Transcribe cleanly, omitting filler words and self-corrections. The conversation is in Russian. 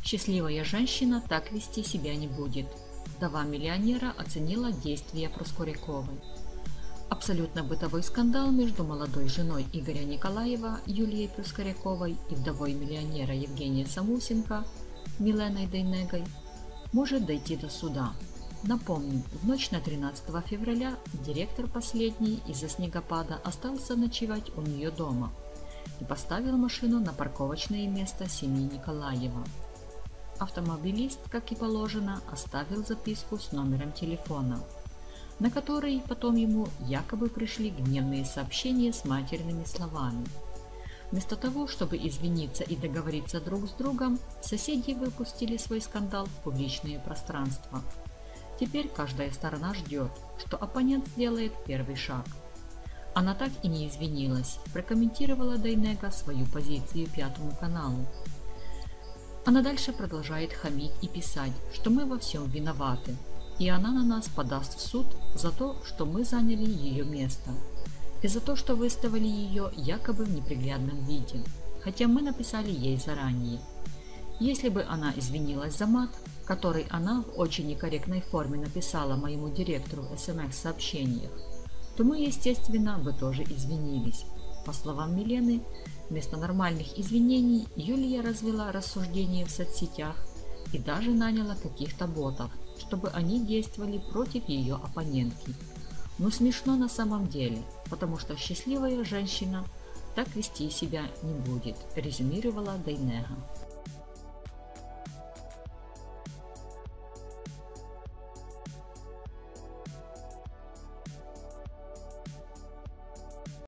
Счастливая женщина так вести себя не будет. Вдова миллионера оценила действия Проскуряковой. Абсолютно бытовой скандал между молодой женой Игоря Николаева Юлией Проскуряковой и вдовой миллионера Евгения Самусенко Миленой Дейнегой может дойти до суда. Напомним, в ночь на 13 февраля директор последней из-за снегопада остался ночевать у нее дома и поставил машину на парковочное место семьи Николаева. Автомобилист, как и положено, оставил записку с номером телефона, на который потом ему якобы пришли гневные сообщения с матерными словами. Вместо того, чтобы извиниться и договориться друг с другом, соседи выпустили свой скандал в публичное пространство. Теперь каждая сторона ждет, что оппонент сделает первый шаг. Она так и не извинилась, прокомментировала Дейнега свою позицию Пятому каналу. Она дальше продолжает хамить и писать, что мы во всем виноваты, и она на нас подаст в суд за то, что мы заняли ее место, и за то, что выставили ее якобы в неприглядном виде, хотя мы написали ей заранее. Если бы она извинилась за мат, который она в очень некорректной форме написала моему директору в СМС-сообщениях, то мы, естественно, бы тоже извинились. По словам Милены, вместо нормальных извинений Юлия развела рассуждения в соцсетях и даже наняла каких-то ботов, чтобы они действовали против ее оппонентки. Но смешно на самом деле, потому что счастливая женщина так вести себя не будет, резюмировала Дейнега.